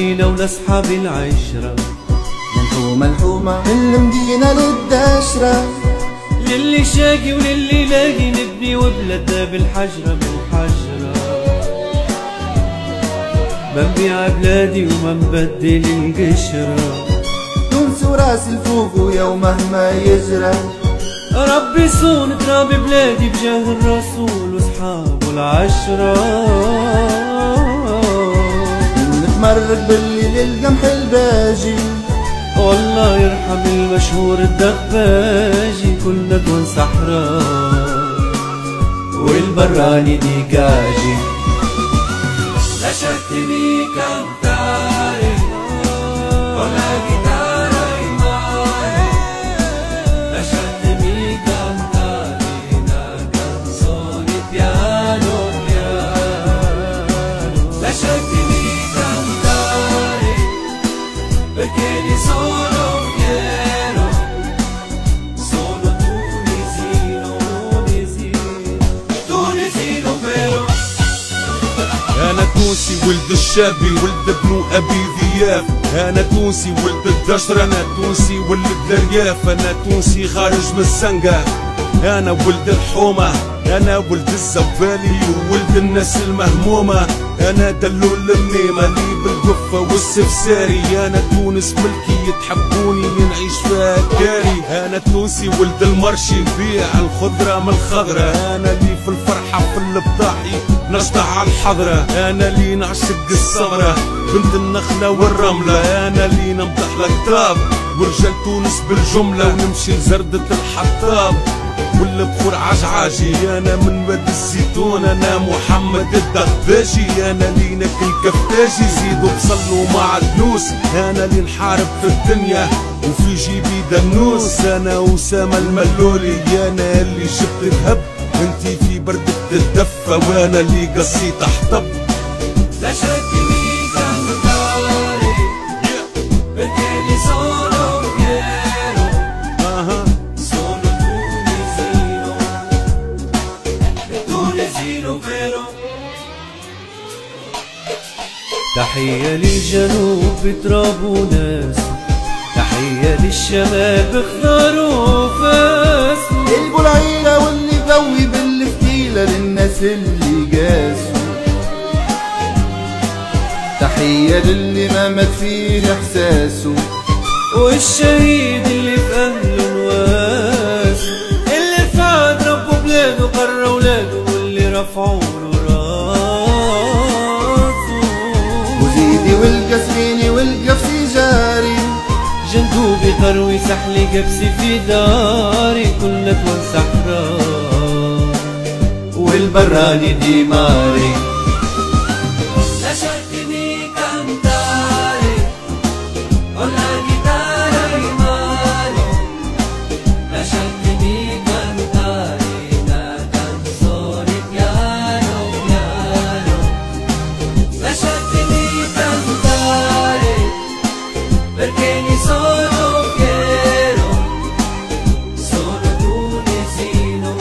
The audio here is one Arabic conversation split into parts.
لينا ولأصحاب العشرة، منحومة الحومة من المدينة للداشرة، للي شاقي وللي لاقي نبني وبلادنا بالحجرة بالحجرة. بنبيع بلادي وما نبدل القشرة، تونس وراس الفوق ويوم مهما يجرى. ربي صون تراب بلادي بجاه الرسول واصحابه العشرة. نتمرق بالليل القمح الباجي، والله يرحم المشهور الدباجي. كلنا دون صحراء والبراني ديكاجي. لا شك مي كانتاري ولا جيتارا يماري، لا شك مي كانتاري نا canzoni piano piano. La شك مي كانتاري perché ne sono fiero, sono tunisino, tunisino vero. أنا تونسي ولد الشابي ولد ابن أبي ذياب، أنا تونسي ولد الدشر، أنا تونسي ولد الرياف، أنا تونسي خارج من الزنقة، أنا ولد الحومة، أنا ولد الزبالي وولد الناس المهمومة، أنا دلول الميمة لي بالقفة والسفساري، أنا تونس ملكي تحبوني نعيش فيها كاري، أنا تونسي ولد المرشي نبيع الخضرة من الخضرة، أنا لي في الفرحة في البطاحي نشطح على الحضرة، أنا لي نعشق السمرة بنت النخلة والرملة، أنا لي نمدح الكتاب ورجال تونس بالجملة، ونمشي لزردة الحطاب والبخور عجعاجي، أنا من واد الزيتون، أنا محمد الدغباجي، أنا لي ناكل كفتاجي زيدوا بصلوا مع الدنوس، أنا لي نحارب في الدنيا وفي جيبي دنوس، أنا أسامة الملولي، أنا اللي جبت ذهب انتي في بردك تتدفى، وأنا اللي قصيت أحطب. لا شك مي كانتاري perché ne sono fiero, sono tunisino, tunisino vero. تحية للجنوب بتراب وناس، تحية للشمال بخضار وفاس، البلعيلة واللي قوي بالفتيلة للناس اللي قاسوا، تحية للي ما مات فيه احساسه، والشهيد اللي في اهله نواس، اللي فاد ربه بلاده قرى ولاده واللي رفعوا له راسه، وزيدي والقسميني والقفصي جاري، جندوبي قروي سحلي قبسي في داري، كلنا دول صحراء والبراني ديماري. لا شك مي كانتاري ولا جيتارا يماري، لا شك مي كانتاري نا canzoni piano piano، لا شك مي كانتاري perché ne sono fiero, sono tunisino,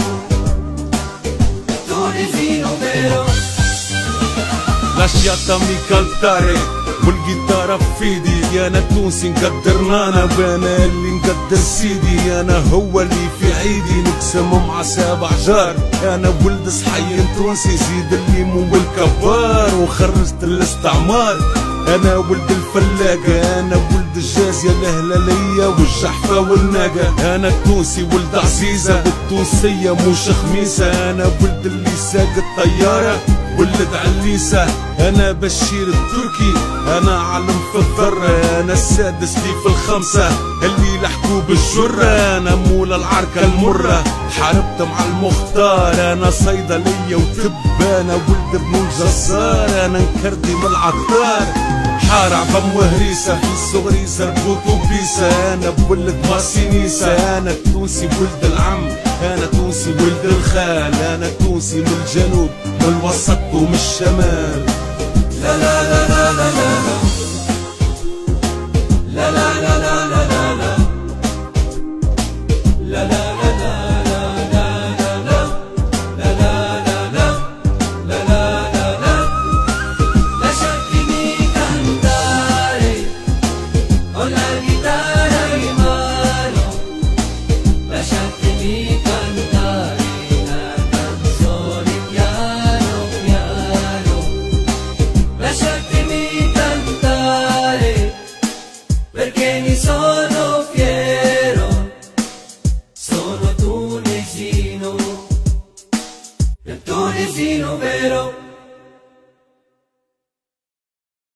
tunisino vero. lasciatami cantare والجيتارة في ايدي، انا تونسي نقدر نانا وانا اللي نقدر سيدي، انا هو اللي في عيدي نقسم مع 7 جار، انا ولد صحي تونسي زيد الليمون والكبار وخرجت الاستعمار، انا ولد الفلاقة، انا ولد الجازية الهلالية والجحفة والناقة، انا التونسي ولد عزيزة والتونسية مش خميسة، انا ولد اللي ساق الطيارة ولد عليسة، انا بشير التركي، انا علم في الذرة، انا السادس لي في الخمسة اللي لحقوا بالجرة، انا مول العركة المرة حاربت مع المختار، انا صيدلية وطب، انا ولد ابن الجزار، انا نكردي من العطار، حار عظم وهريسة في صغري زربوط وبيسة، انا بولد ماسينيسة، انا التونسي ولد العم، انا تونسي ولد الخال، انا تونسي من الجنوب من الوسط ومن الشمال. لا لا لا لا لا